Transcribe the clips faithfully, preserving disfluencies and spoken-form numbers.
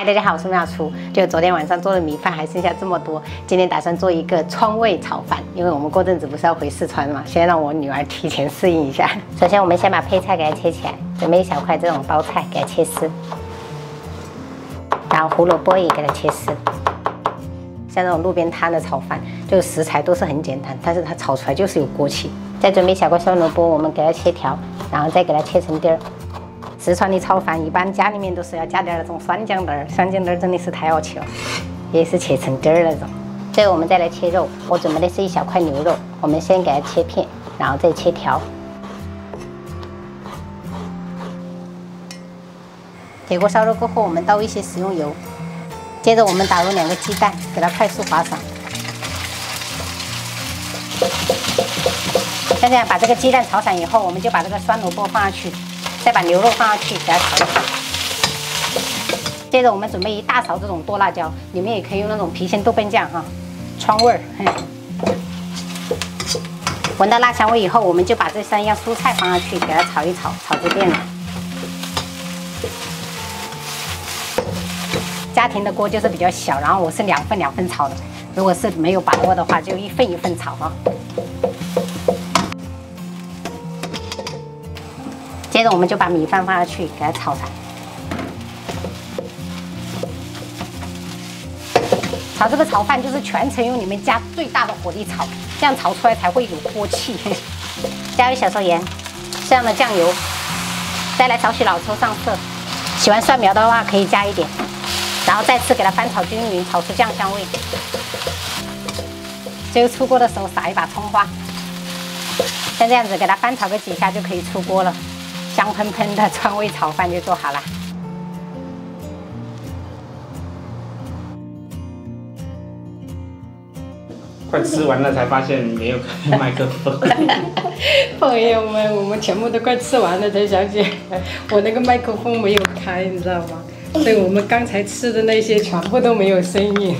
嗨，大家好，我是妙厨。就昨天晚上做的米饭还剩下这么多，今天打算做一个川味炒饭，因为我们过阵子不是要回四川嘛，先让我女儿提前适应一下。首先，我们先把配菜给它切起来，准备一小块这种包菜给它切丝，然后胡萝卜也给它切丝。像这种路边摊的炒饭，就是食材都是很简单，但是它炒出来就是有锅气。再准备一小块酸萝卜，我们给它切条，然后再给它切成粒儿。 四川的炒饭一般家里面都是要加点那种酸姜粒儿，酸姜粒儿真的是太好吃了，也是切成粒儿那种。最后我们再来切肉，我准备的是一小块牛肉，我们先给它切片，然后再切条。铁锅烧热过后，我们倒一些食用油，接着我们打入两个鸡蛋，给它快速划散。像这样把这个鸡蛋炒散以后，我们就把这个酸萝卜放下去。 再把牛肉放下去，给它炒一炒。接着我们准备一大勺这种剁辣椒，你们也可以用那种郫县豆瓣酱哈，川味儿。闻到辣香味以后，我们就把这三样蔬菜放下去，给它炒一炒，炒就变了。家庭的锅就是比较小，然后我是两份两份炒的，如果是没有把握的话，就一份一份炒哈。 接着我们就把米饭放下去，给它炒散。炒这个炒饭就是全程用你们家最大的火力炒，这样炒出来才会有锅气。加入小勺盐，适量的酱油，再来少许老抽上色。喜欢蒜苗的话可以加一点，然后再次给它翻炒均匀，炒出酱香味。最后出锅的时候撒一把葱花，像这样子给它翻炒个几下就可以出锅了。 香喷喷的川味炒饭就做好了。 快吃完了才发现没有开麦克风。 朋友们，我们全部都快吃完了才想起我那个麦克风没有开，你知道吗？所以我们刚才吃的那些全部都没有声音。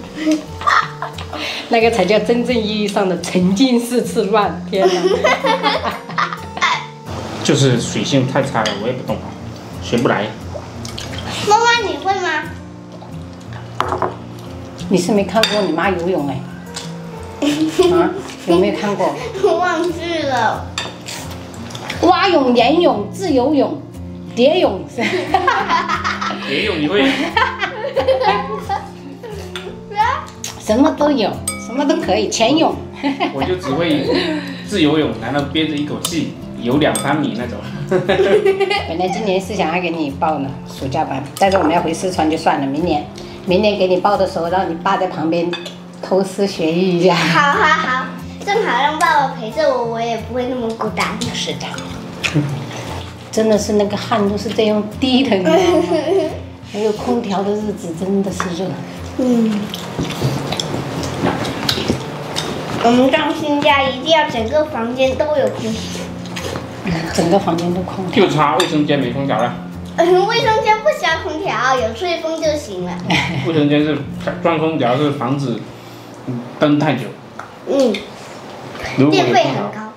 那个才叫真正意义上的沉浸式吃饭，天哪！ 就是水性太差了，我也不懂，学不来。 妈妈，你会吗？ 你是没看过你妈游泳哎？啊，有没有看过？ 我忘记了。 蛙泳、蝶泳、自由泳、蝶泳是。 蝶泳你会？ 什么都有，什么都可以，潜泳。 我就只会自由泳，然后憋着一口气。 游两三米那种。 本来今年是想要给你报呢暑假班，但是我们要回四川就算了。明年，明年给你报的时候，让你爸在旁边偷师学艺一下。 好好好，正好让爸爸陪着我，我也不会那么孤单。 是的，真的是那个汗都是这样滴的，你知道吗？没有空调的日子真的是热。 嗯。我们上新家一定要整个房间都有空调。 整个房间都空调， 就差卫生间没空调了。 嗯，卫生间不需要空调，有吹风就行了。 卫生间是装空调是防止灯太久。 嗯，电费很高。